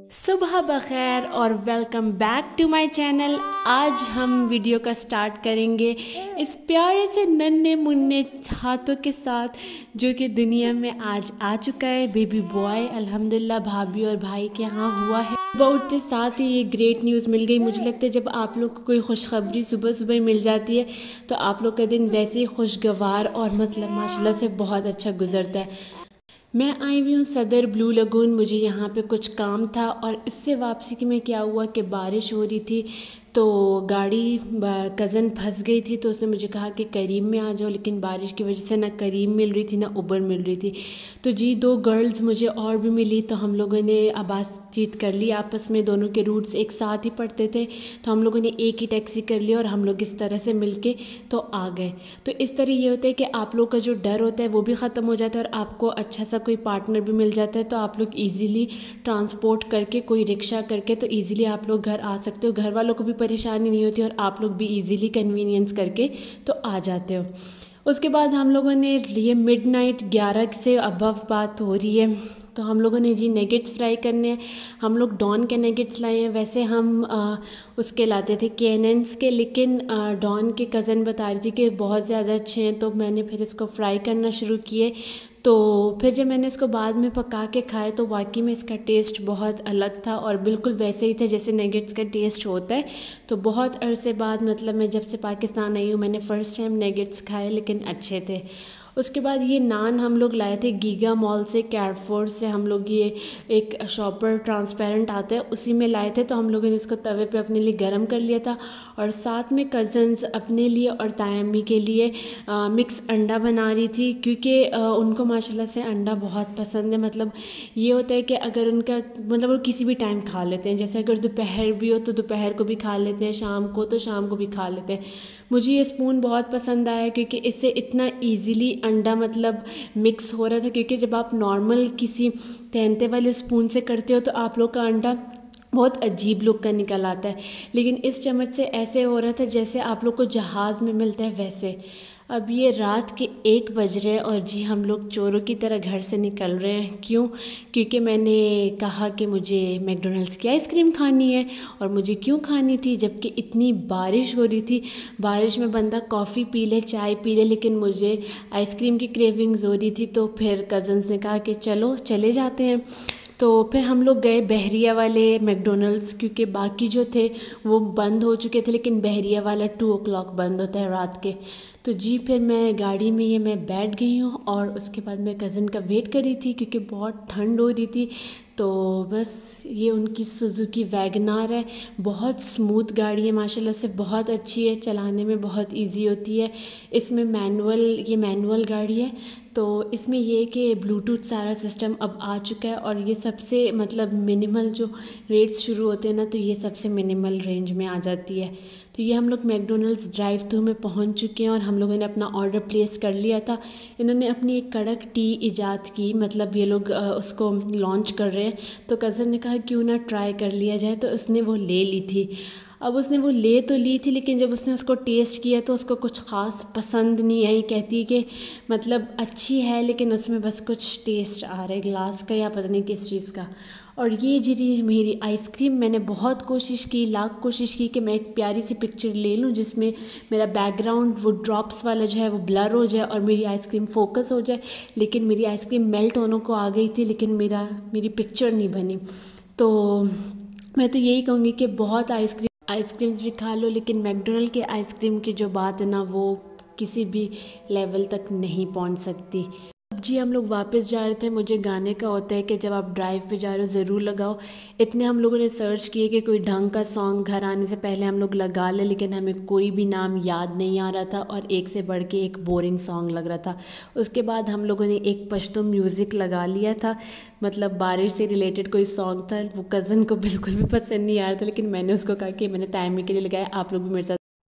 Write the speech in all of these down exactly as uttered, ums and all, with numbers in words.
सुबह बखैर और welcome back to my channel. आज हम वीडियो का स्टार्ट करेंगे इस प्यारे से नन्हे मुन्ने हाथों के साथ जो कि दुनिया में आज आ चुका है। बेबी बॉय अल्हम्दुलिल्लाह भाभी और भाई के यहाँ हुआ है। सुबह उठते साथ ही ये ग्रेट न्यूज़ मिल गई। मुझे लगता है जब आप लोग को कोई खुशखबरी सुबह सुबह मिल जाती है तो आप लोग का दिन वैसे ही खुशगवार और मतलब माशाल्लाह से बहुत अच्छा गुजरता है। मैं आई हुई हूँ सदर ब्लू लगून। मुझे यहाँ पे कुछ काम था और इससे वापसी की में क्या हुआ कि बारिश हो रही थी तो गाड़ी कज़न फंस गई थी। तो उसने मुझे कहा कि करीम में आ जाओ, लेकिन बारिश की वजह से ना करीम मिल रही थी ना उबर मिल रही थी। तो जी दो गर्ल्स मुझे और भी मिली तो हम लोगों ने बातचीत कर ली आपस में। दोनों के रूट्स एक साथ ही पड़ते थे तो हम लोगों ने एक ही टैक्सी कर लिया और हम लोग इस तरह से मिल के तो आ गए। तो इस तरह ये होता है कि आप लोग का जो डर होता है वो भी ख़त्म हो जाता है और आपको अच्छा सा कोई पार्टनर भी मिल जाता है तो आप लोग ईज़िली ट्रांसपोर्ट करके कोई रिक्शा करके तो ईज़िली आप लोग घर आ सकते हो। घर वालों को भी परेशानी नहीं होती और आप लोग भी इजीली कन्वीनियंस करके तो आ जाते हो। उसके बाद हम लोगों ने ये मिडनाइट ग्यारह से अबव बात हो रही है तो हम लोगों ने जी नेगेट्स फ्राई करने हैं। हम लोग डॉन के नेगेट्स लाए हैं। वैसे हम आ, उसके लाते थे कैनेंस के, लेकिन आ, डॉन के कज़न बता रही थी कि बहुत ज़्यादा अच्छे हैं तो मैंने फिर इसको फ्राई करना शुरू किए। तो फिर जब मैंने इसको बाद में पका के खाए तो वाकई में इसका टेस्ट बहुत अलग था और बिल्कुल वैसे ही था जैसे नेगेट्स का टेस्ट होता है। तो बहुत अरसे बाद मतलब मैं जब से पाकिस्तान आई हूँ मैंने फ़र्स्ट टाइम नेगेट्स खाए, लेकिन अच्छे थे। उसके बाद ये नान हम लोग लाए थे गीगा मॉल से, कैरफोर से। हम लोग ये एक शॉपर ट्रांसपेरेंट आता है उसी में लाए थे तो हम लोगों ने इसको तवे पे अपने लिए गरम कर लिया था और साथ में कज़न्स अपने लिए और तायम्मी के लिए आ, मिक्स अंडा बना रही थी क्योंकि आ, उनको माशाल्लाह से अंडा बहुत पसंद है। मतलब ये होता है कि अगर उनका मतलब वो किसी भी टाइम खा लेते हैं, जैसे अगर दोपहर भी हो तो दोपहर को भी खा लेते हैं, शाम को तो शाम को भी खा लेते हैं। मुझे ये स्पून बहुत पसंद आया क्योंकि इससे इतना ईज़िली अंडा मतलब मिक्स हो रहा था, क्योंकि जब आप नॉर्मल किसी तहनते वाले स्पून से करते हो तो आप लोग का अंडा बहुत अजीब लुक का निकल आता है, लेकिन इस चम्मच से ऐसे हो रहा था जैसे आप लोग को जहाज़ में मिलता है वैसे। अब ये रात के एक बज रहे हैं और जी हम लोग चोरों की तरह घर से निकल रहे हैं। क्यों? क्योंकि मैंने कहा कि मुझे मैकडॉनल्ड्स की आइसक्रीम खानी है। और मुझे क्यों खानी थी जबकि इतनी बारिश हो रही थी। बारिश में बंदा कॉफ़ी पी ले, चाय पी ले, लेकिन मुझे आइसक्रीम की क्रेविंग्स हो रही थी। तो फिर कज़न्स ने कहा कि चलो चले जाते हैं। तो फिर हम लोग गए बहरिया वाले मैकडॉनल्ड्स क्योंकि बाकी जो थे वो बंद हो चुके थे, लेकिन बहरिया वाला टू ओ क्लॉक बंद होता है रात के। तो जी फिर मैं गाड़ी में ये मैं बैठ गई हूँ और उसके बाद मैं कज़न का वेट कर रही थी क्योंकि बहुत ठंड हो रही थी। तो बस ये उनकी सुजुकी वैगनार है, बहुत स्मूथ गाड़ी है माशाल्लाह से, बहुत अच्छी है, चलाने में बहुत इजी होती है। इसमें मैनुअल ये मैनुअल गाड़ी है तो इसमें ये कि ब्लूटूथ सारा सिस्टम अब आ चुका है और ये सबसे मतलब मिनिमल जो रेट्स शुरू होते हैं ना तो ये सबसे मिनिमल रेंज में आ जाती है। तो ये हम लोग मैकडॉनल्ड्स ड्राइव थ्रू में पहुंच चुके हैं और हम लोगों ने अपना ऑर्डर प्लेस कर लिया था। इन्होंने अपनी एक कड़क टी इजाद की, मतलब ये लोग उसको लॉन्च कर रहे हैं तो कज़न ने कहा क्यों ना ट्राई कर लिया जाए, तो उसने वो ले ली थी। अब उसने वो ले तो ली थी लेकिन जब उसने उसको टेस्ट किया तो उसको कुछ ख़ास पसंद नहीं आई। कहती है कि मतलब अच्छी है लेकिन उसमें बस कुछ टेस्ट आ रहा है ग्लास का या पता नहीं किस चीज़ का। और ये जी मेरी आइसक्रीम, मैंने बहुत कोशिश की, लाख कोशिश की कि मैं एक प्यारी सी पिक्चर ले लूँ जिसमें मेरा बैकग्राउंड वो ड्रॉप्स वाला जो है वो ब्लर हो जाए और मेरी आइसक्रीम फोकस हो जाए, लेकिन मेरी आइसक्रीम मेल्ट होने को आ गई थी लेकिन मेरा मेरी पिक्चर नहीं बनी। तो मैं तो यही कहूँगी कि बहुत आइसक्रीम आइसक्रीम्स भी खा लो लेकिन मैकडॉनल्ड के आइसक्रीम की जो बात है ना वो किसी भी लेवल तक नहीं पहुंच सकती। अब जी हम लोग वापस जा रहे थे। मुझे गाने का होता है कि जब आप ड्राइव पे जा रहे हो ज़रूर लगाओ। इतने हम लोगों ने सर्च किए कि कोई ढंग का सॉन्ग घर आने से पहले हम लोग लगा ले, लेकिन हमें कोई भी नाम याद नहीं आ रहा था और एक से बढ़ के एक बोरिंग सॉन्ग लग रहा था। उसके बाद हम लोगों ने एक पश्तो म्यूज़िक लगा लिया था, मतलब बारिश से रिलेटेड कोई सॉन्ग था। वो कज़न को बिल्कुल भी पसंद नहीं आ रहा था लेकिन मैंने उसको कहा कि मैंने तायमी के लिए लगाया, आप लोग भी मेरे साथ।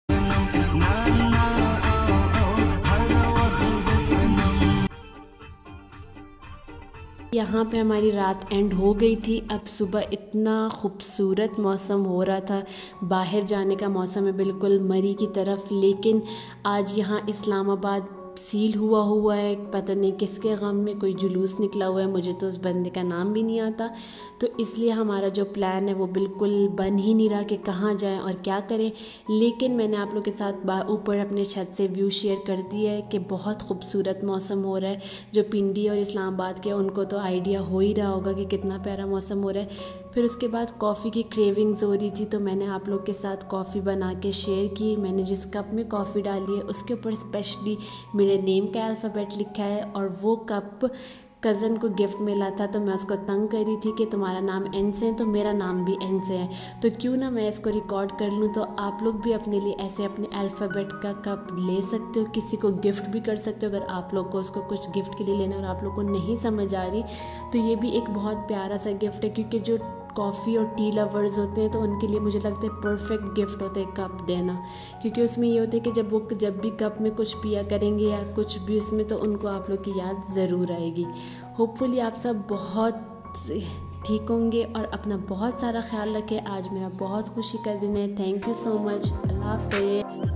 यहाँ पे हमारी रात एंड हो गई थी। अब सुबह इतना खूबसूरत मौसम हो रहा था, बाहर जाने का मौसम है बिल्कुल मरी की तरफ। लेकिन आज यहाँ इस्लामाबाद सील हुआ हुआ है, पता नहीं किसके गम में कोई जुलूस निकला हुआ है, मुझे तो उस बंदे का नाम भी नहीं आता। तो इसलिए हमारा जो प्लान है वो बिल्कुल बन ही नहीं रहा कि कहाँ जाएं और क्या करें। लेकिन मैंने आप लोग के साथ ऊपर अपने छत से व्यू शेयर कर दिया है कि बहुत खूबसूरत मौसम हो रहा है। जो पिंडी और इस्लामाबाद के उनको तो आइडिया हो ही रहा होगा कि कितना प्यारा मौसम हो रहा है। फिर उसके बाद कॉफ़ी की क्रेविंग्स हो रही थी, तो मैंने आप लोग के साथ कॉफ़ी बना के शेयर की। मैंने जिस कप में कॉफ़ी डाली है उसके ऊपर स्पेशली मेरे नेम का अल्फ़ाबेट लिखा है, और वो कप कज़न को गिफ्ट मिला था। तो मैं उसको तंग कर रही थी कि तुम्हारा नाम एन से है तो मेरा नाम भी एन से है, तो क्यों ना मैं इसको रिकॉर्ड कर लूँ। तो आप लोग भी अपने लिए ऐसे अपने अल्फ़ाबेट का कप ले सकते हो, किसी को गिफ्ट भी कर सकते हो। अगर आप लोग को उसको कुछ गिफ्ट के लिए लेना और आप लोग को नहीं समझ आ रही, तो ये भी एक बहुत प्यारा सा गिफ्ट है। क्योंकि जो कॉफ़ी और टी लवर्स होते हैं तो उनके लिए मुझे लगता है परफेक्ट गिफ्ट होता है कप देना। क्योंकि उसमें ये होता है कि जब वो जब भी कप में कुछ पिया करेंगे या कुछ भी उसमें, तो उनको आप लोग की याद ज़रूर आएगी। होपफुली आप सब बहुत ठीक होंगे और अपना बहुत सारा ख्याल रखें। आज मेरा बहुत खुशी का दिन है। Thank you so much. अल्लाह हाफ़िज़।